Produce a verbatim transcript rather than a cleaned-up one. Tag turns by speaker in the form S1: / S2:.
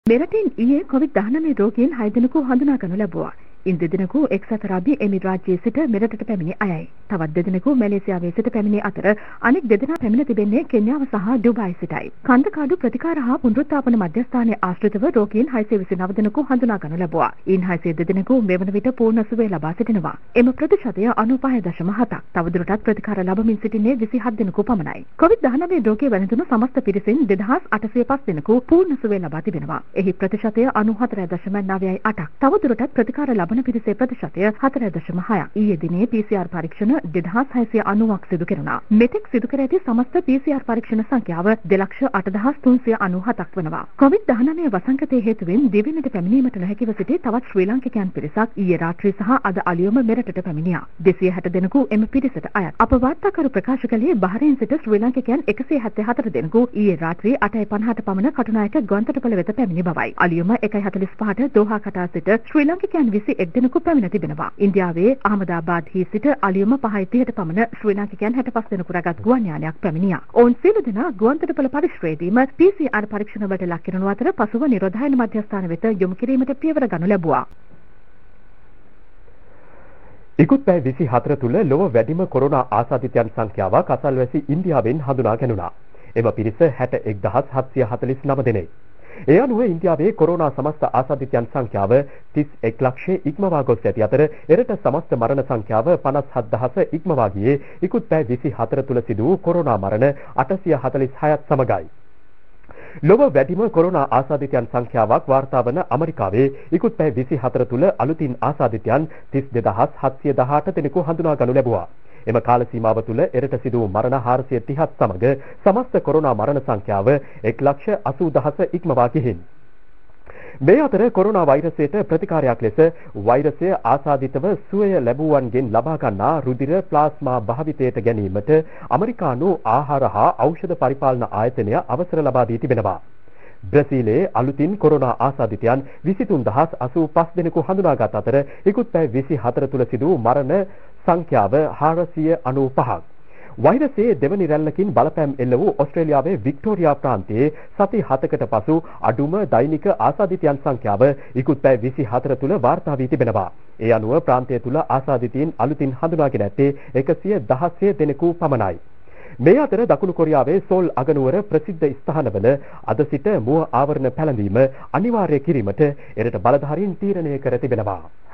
S1: මෙරටින් ඊයේ කොවිඩ් දහනවය රෝගීන් හය දෙනෙකු හඳුනා ගනු ලැබුවා. ඉන් දෙදෙනෙකු එක්සත් අරාබි එමිරාජ්‍යයේ සිට මෙරටට පැමිණි අයයි. තවත් දෙදෙනෙකු මැලේසියාවේ සිට පැමිණි අතර අනෙක් දෙදෙනා පැමිණ තිබෙන්නේ කෙන්යාව සහ ඩුබායි සිටයි. කන්දකාඩු ප්‍රතිකාර හා පුනරුත්ථාපන මධ්‍යස්ථානයේ ආශ්‍රිතව රෝගීන් හයසිය විසිනව දෙනෙකු හඳුනා ගනු ලැබුවා. ඉන් හයසිය දෙනෙකු මෙවන විට පූර්ණ සුවය ලබා සිටිනවා. එම ප්‍රතිශතය අනූපහය දශම හතක්. තවදුරටත් ප්‍රතිකාර ලබමින් සිටින්නේ විසිහත් දෙනෙකු පමණයි. කොවිඩ් දහනවය රෝගී වැළඳුණු සමස්ත පිරිසෙන් දෙදහස් අටසිය පහ දෙනෙකු පූර්ණ සුවය ලබා තිබෙනවා. එහි ප්‍රතිශතය අනූහතර දශම නවයයි අටක්. තවදුරටත් ප්‍රතිකාර ලබන පිරිසේ ප්‍රතිශතය හතර දශම හයක්. ඊයේ දිනේ පී සී ආර් පරීක්ෂණ දෙදහස් හයසිය අනූවක් සිදු කෙරුණා. මෙතෙක් සිදු කර ඇති සමස්ත පී සී ආර් පරීක්ෂණ සංඛ්‍යාව දෙලක්ෂ අටදහස් තුන්සිය අනූහතක් වනවා. කොවිඩ් දහනවය වසංගතයේ හේතුවෙන් දිවෙනට පැමිණීමට නොහැකිව සිටි තවත් ශ්‍රී ලාංකිකයන් පිරිසක් ඊයේ රාත්‍රී සහ අද අලියම මෙරටට පැමිණියා. දෙසිය හැට දෙනෙකු එම පිරිසට අයත්. අප වාර්තාකරු ප්‍රකාශ කළේ බහරේන් සිට ශ්‍රී ලාංකිකයන් එකසිය හැත්තෑ හතර දෙනෙකු ඊයේ රාත්‍රී අටයි පනහට පමණ කටුනායක ගුවන්තොටුපළ වෙත පැමිණි බවයි. අලියම එකයි හතළිස් පහට දෝහා කටා සිට ශ්‍රී ලාංකිකයන් විසි එක් දෙනෙකු පැමිණ තිබෙනවා. ඉන්දියාවේ අහමදාබාද්හි සිට අලියම පහයි තිහට පමණ ශ්‍රී ලාංකිකයන් හැට පහ දෙනෙකු රැගත් ගුවන් යානයක් පැමිණියා. ඔවුන් සියලු දෙනා ගුවන්තොටුපළ පරිශ්‍රයේදීම පී සී ආර් පරීක්ෂණ වලට ලක් කරනු අතර පසුව නිරෝධායන මධ්‍යස්ථාන වෙත යොමු කිරීමට පියවර ගනු ලැබුවා.
S2: ඉකුත් පැය විසිහතර තුළ ලොව වැඩිම කොරෝනා ආසාදිතයන් සංඛ්‍යාවක් අසල්වැසි ඉන්දියාවෙන් හඳුනා ගැනුණා. එම පිරිස හැට එක්දහස් හත්සිය හතළිස් නව දෙනෙක්. ඒ අනුව ඉන්දියාවේ කොරෝනා සමස්ත ආසාදිතයන් සංඛ්‍යාව තිස් එක් ලක්ෂය ඉක්මවා ගොස් ඇති අතර එරට සමස්ත මරණ සංඛ්‍යාව පනස් හත් දහස ඉක්මවා ගියේ ඉකුත් පැය විසිහතර තුළ සිදු වූ කොරෝනා මරණ අටසිය හතළිස් හයත් සමගයි. ලොව වැඩිම කොරෝනා ආසාදිතයන් සංඛ්‍යාවක් වාර්තා වන ඇමරිකාවේ ඉකුත් පැය විසිහතර තුළ අලුතින් ආසාදිතයන් තිස් දෙදහස් හත්සිය දහඅට දෙනෙකු හඳුනා ගනු ලැබුවා. එම කාල සීමාව තුළ එරට සිදු වූ මරණ හාරසිය තිහක් සමග සමස්ත කොරෝනා මරණ සංඛ්‍යාව එක් ලක්ෂ අසූ දහස ඉක්මවා ගිහින්. මේ අතර කොරෝනා වෛරසයට ප්‍රතිකාරයක් ලෙස වෛරසය ආසාදිතව සුවය ලැබුවන්ගෙන් ලබා ගන්නා රුධිර ප්ලාස්මා භාවිතයට ගැනීමට ඇමරිකානු ආහාර හා ඖෂධ පරිපාලන ආයතනය අවසර ලබා දී තිබෙනවා. බ්‍රසීලයේ අලුතින් කොරෝනා ආසාදිතයන් විසිතුන් දහස් අසූ පහ දෙනෙකු හඳුනාගත් අතර ඉකුත් පැය විසිහතර තුළ සිදු වූ මරණ සංඛ්‍යාව හාරසිය අනූපහක්. වෛරසයේ දෙවනි රැල්ලකින් බලපෑම් එල්ල වූ ඕස්ට්‍රේලියාවේ වික්ටෝරියා ප්‍රාන්තයේ සති හතකට පසු අඩුම දෛනික ආසාදිතයන් සංඛ්‍යාව ඉකුත් පැය විසිහතර තුළ වාර්තා වී තිබෙනවා. ඒ අනුව ප්‍රාන්තය තුළ ආසාදිතයින් අලුතින් හඳුනාගෙන ඇත්තේ එකසිය දහසය දෙනෙකු පමණයි. මේ අතර දකුණු කොරියාවේ සෝල් අගනුවර ප්‍රසිද්ධ ස්ථානවල අද සිට මුව ආවරණ පැළඳීම අනිවාර්ය කිරීමට එරට බලධාරීන් තීරණය කර තිබෙනවා.